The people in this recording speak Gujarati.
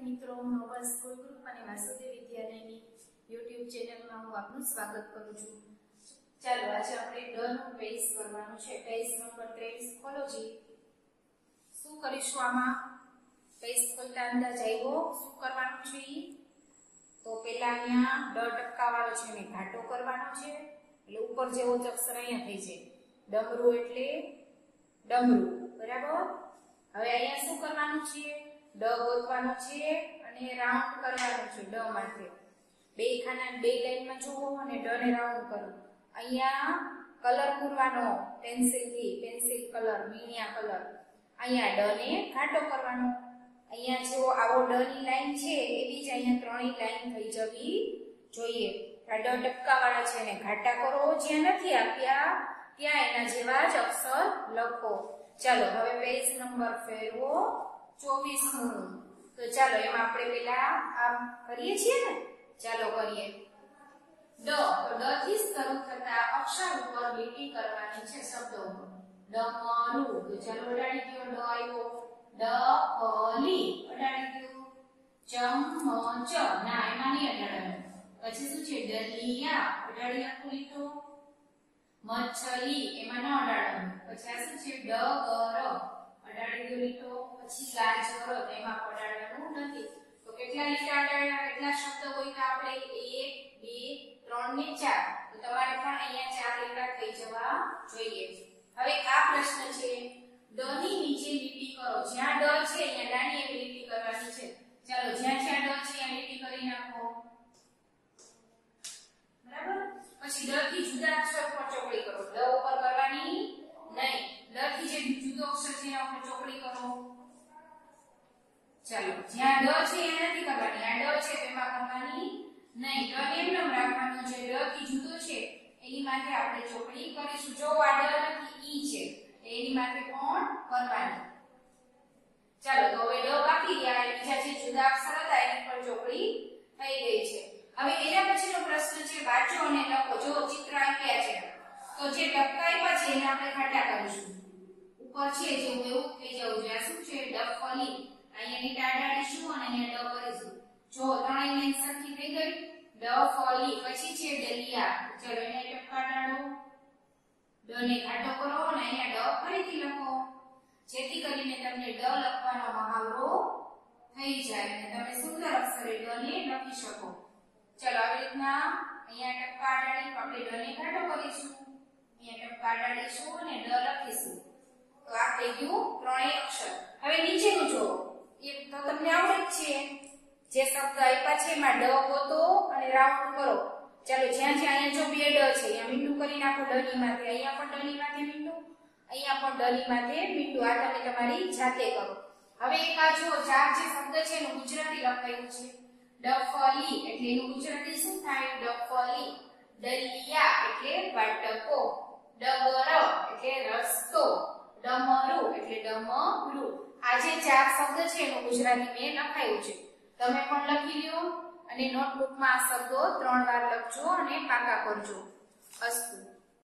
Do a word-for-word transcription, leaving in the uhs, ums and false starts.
મિત્રો, નોબલ સ્કૂલ ગ્રુપ અને વાસુદેવ વિદ્યાલયની યુટ્યુબ ચેનલમાં હું આપનું સ્વાગત કરું છું. ચાલો આજે આપણે ડ નું પેજ કરવાનું છે. પેજ નંબર ત્રેવીસ ખોલો જી. શું કરીશું આમાં? પેજ ખોલતા અંદાજ આવ્યો શું કરવાનું છે? તો પહેલા અહીંયા ડ ટપકાવાળો છે ને ઘાટો કરવાનો છે, એટલે ઉપર જેવો જ અક્ષર અહીંયા થઈ જાય. ડમરું એટલે ડમરું, બરાબર? હવે અહીંયા શું કરવાનું છે? ડ ગોતવાનો છે અને રાઉન્ડ કરવાનો છે. ડ માટે બે ખાના બે લાઈનમાં જુઓ અને ડ ને રાઉન્ડ કરો. અહીંયા કલર પૂરવાનો પેન્સિલ થી, પેન્સિલ કલર, મીણિયા કલર. અહીંયા ડ ને ઘાટો કરવાનો. અહીંયા જો આવો ડ ની લાઈન છે એવી જ અહીંયા ત્રણેય લાઈન થઈ જવી જોઈએ. આ ડ ટપકાવાળા છે ને ઘાટા કરો, જ્યાં નથી આપ્યા ત્યાં એના જેવા જ અક્ષર લખો. ચાલો હવે પેજ નંબર ફેરવો ચોવીસ નું. તો ચાલો એમાં આપણે પેલા આમ કરીએ છીએ ને, ચાલો કરીએ. ડ તો ડ થી શરૂ થતા અક્ષર ઉપર લીટી કરવાની છે શબ્દો ઉપર. ડમરું, તો ચાલો અડાડી દો. ડ આવ્યો. ડફલી અડાડી દો. ચમચ ના એમાં નહીં અડાડવાનું. પછી શું છે? ડલિયા અડાડી નાખો લીટો. મછલી એમાં ન અડાડવાનું. પછી આ શું છે? ડગર અડાડી દો લીટો. પછી ગાજર એમાં અડાડવાનું નથી. તો કેટલા લીટા અડાડ્યા? કેટલા શબ્દ હોય તો આપણે એક બે ત્રણ ને ચાર. તો તમારે પણ અહીંયા ચાર લીટા થઈ જવા જોઈએ. હવે આ પ્રશ્ન છે, ડ ની નીચે લીટી કરો. જ્યાં ડ છે અહીંયા નાની એવી લીટી કરવાની છે. ચાલો જ્યાં જ્યાં ડ છે ત્યાં લીટી કરી નાખો, બરાબર? પછી ડ થી જુદા અક્ષર પર ચોકડી કરો. ડ ઉપર કરવાની નહીં. ડ થી જે જુદો અક્ષર છે એના ઉપર ચોકડી કરો. ચાલો જ્યાં ડ છે એ નથી કરવાની. આ ડ છે તેમાં કરવાની નહીં. ડ ને એમ નામ રાખવાનો. જે ડ થી જુદો છે એની માથે આપણે ચોકડી કરીશું. જો આ ડ નથી ઈ છે, એની માથે કોણ કરવાની. ચાલો તો હવે ડ બાકી રહ્યા. બીજા જે જુદા અક્ષર હતા એની પર ચોકડી થઈ ગઈ છે. હવે એના પછીનો પ્રશ્ન છે, વાંચો અને લખો. જો ચિત્ર આપ્યા છે તો જે ટપકાવ્યા છે એને આપણે ઘાટા કરીશું. ઉપર છે જેવું એવું થઈ જવું જોઈએ. આ શું છે? ડફલી. અહીંયા લીટા અડાડીશું અને અહીંયા ડ કરીશું. જો ત્રણેય લાઈન સરખી થઈ ગઈ. ડફલી. પછી છે ડલિયા. ચલો એને ટપકા અડાડો. ડ ને ઘાટો કરો અને અહીંયા ડ ફરીથી લખો, જેથી કરીને તમને ડ લખવાનો મહાવરો થઈ જાય અને તમે સુંદર અક્ષરે ડ ને લખી શકો. ચલો આવી રીતના અહીંયા ટપકા અડાડી આપણે ડ ને ઘાટો કરીશું. અહીંયા ટપકા અડાડીશું અને ડ લખીશું. તો આ થઈ ગયું ત્રણેય અક્ષર. હવે નીચેનું જો એ તો તમને આવડે જ છે. જે શબ્દ આપ્યા છે એમાં ડ ગોતો અને રાઉન્ડ કરો. ચાલો જ્યાં જ્યાં અહીંયા જો બે ડ છે અહીંયા મીંડું કરી નાખો. ડ ની માથે અહીંયા પણ ડ ની માથે મીંડું, અહીંયા પણ ડ ની માથે મીંડું. આ તમે તમારી જાતે કરો. હવે એક આ જો ચાર જે શબ્દ છે એનું ગુજરાતી લખાયું છે. ડફલી એટલે એનું ગુજરાતી શું થાય? ડફલી. ડલિયા એટલે વાટકો. ડગર એટલે રસ્તો. ડમરું એટલે ડમરું. આ જે ચાર શબ્દ છે એનું ગુજરાતી મેં લખાયું છે. તમે પણ લખી લ્યો અને નોટબુકમાં આ શબ્દો ત્રણ વાર લખજો અને પાકા કરજો. અસ્તુ.